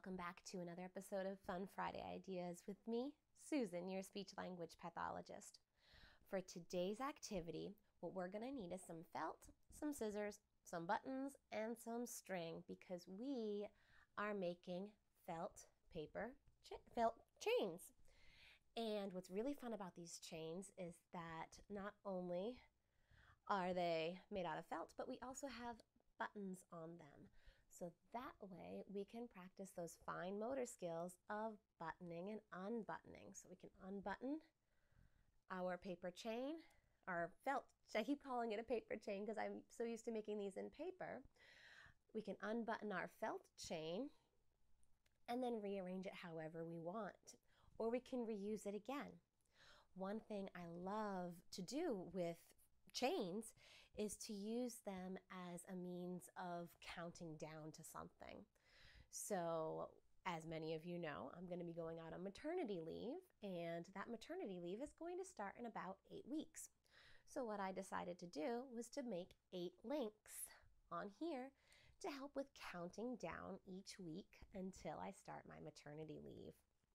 Welcome back to another episode of Fun Friday Ideas with me, Susan, your speech language pathologist. For today's activity, what we're going to need is some felt, some scissors, some buttons, and some string because we are making felt chains. And what's really fun about these chains is that not only are they made out of felt, but we also have buttons on them. So that way we can practice those fine motor skills of buttoning and unbuttoning. So we can unbutton our paper chain, our felt. I keep calling it a paper chain because I'm so used to making these in paper. We can unbutton our felt chain and then rearrange it however we want, or we can reuse it again. One thing I love to do with chains is to use them as a means of counting down to something. So, as many of you know, I'm going to be going out on maternity leave, and that maternity leave is going to start in about 8 weeks. So what I decided to do was to make 8 links on here to help with counting down each week until I start my maternity leave.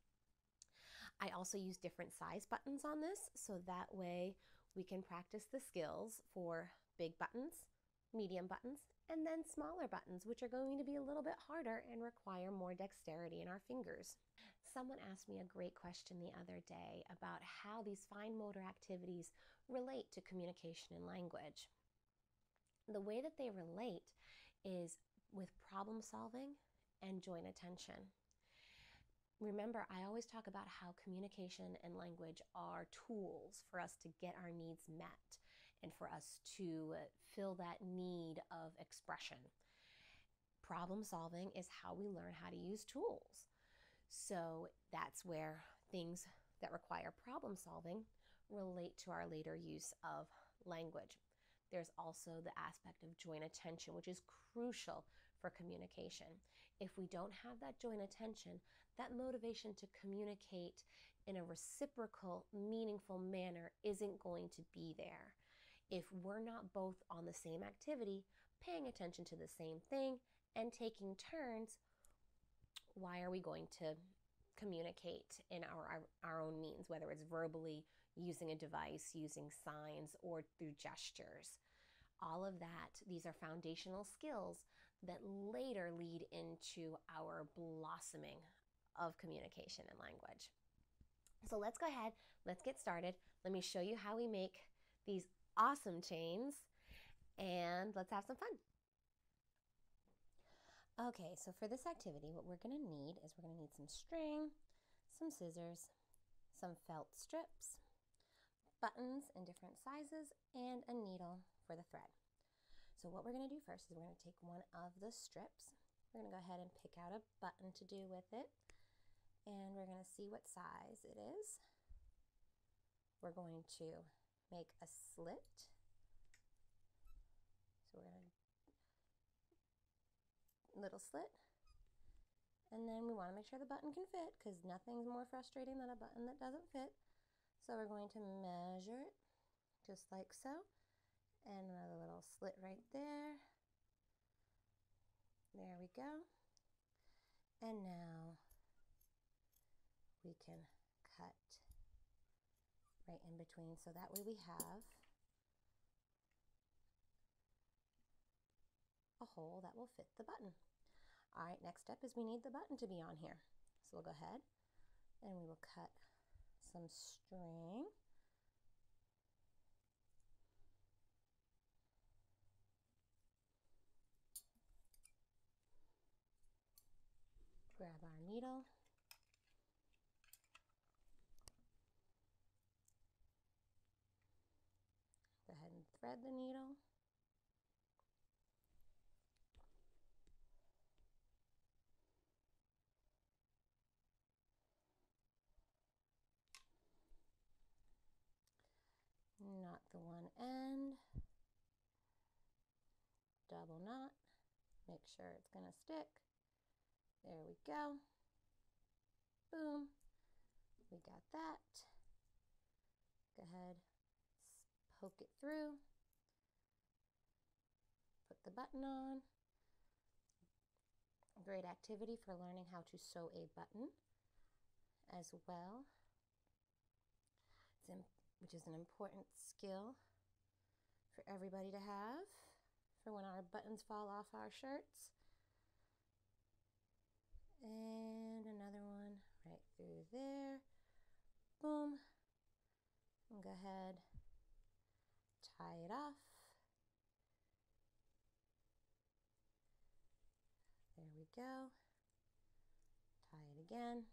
I also use different size buttons on this, so that way we can practice the skills for big buttons, medium buttons, and then smaller buttons, which are going to be a little bit harder and require more dexterity in our fingers. Someone asked me a great question the other day about how these fine motor activities relate to communication and language. The way that they relate is with problem solving and joint attention. Remember, I always talk about how communication and language are tools for us to get our needs met and for us to fill that need of expression. Problem solving is how we learn how to use tools. So that's where things that require problem solving relate to our later use of language. There's also the aspect of joint attention, which is crucial for communication. If we don't have that joint attention, that motivation to communicate in a reciprocal, meaningful manner isn't going to be there. If we're not both on the same activity, paying attention to the same thing, and taking turns, why are we going to communicate in our own means, whether it's verbally, using a device, using signs, or through gestures? All of that, these are foundational skills that later lead into our blossoming of communication and language. So let's go ahead, let's get started. Let me show you how we make these awesome chains, and let's have some fun. Okay, so for this activity, what we're going to need is we're going to need some string, some scissors, some felt strips, buttons in different sizes, and a needle for the thread. So what we're going to do first is we're going to take one of the strips. We're going to go ahead and pick out a button to do with it, and we're going to see what size it is. We're going to make a slit. So we're going to little slit, and then we want to make sure the button can fit because nothing's more frustrating than a button that doesn't fit. So we're going to measure it just like so, and another little slit right there. There we go. And now we can cut right in between, so that way we have a hole that will fit the button. All right, next step is we need the button to be on here. So we'll go ahead and we will cut some string. Grab our needle. Go ahead and thread the needle. Knot the one end. Double knot. Make sure it's going to stick. There we go. Boom. We got that. Go ahead, poke it through. Put the button on. A great activity for learning how to sew a button as well, which is an important skill for everybody to have for when our buttons fall off our shirts. And another one right through there. Boom. And go ahead, tie it off. There we go. Tie it again.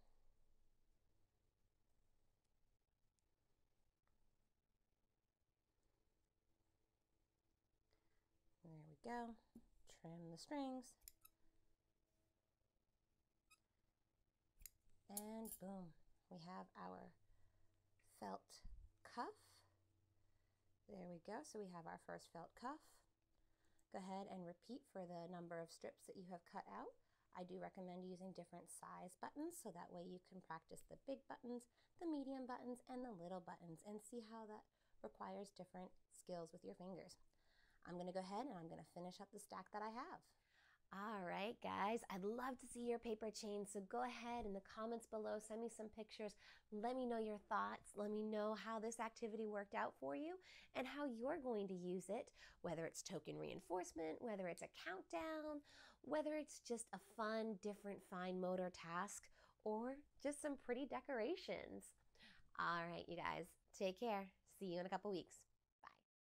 There we go. Trim the strings. And boom, we have our felt cuff. There we go. So we have our first felt cuff. Go ahead and repeat for the number of strips that you have cut out. I do recommend using different size buttons so that way you can practice the big buttons, the medium buttons, and the little buttons and see how that requires different skills with your fingers. I'm going to go ahead and I'm going to finish up the stack that I have. All right, guys, I'd love to see your paper chain, so go ahead in the comments below, send me some pictures, let me know your thoughts, let me know how this activity worked out for you and how you're going to use it, whether it's token reinforcement, whether it's a countdown, whether it's just a fun, different fine motor task, or just some pretty decorations. All right, you guys, take care. See you in a couple weeks.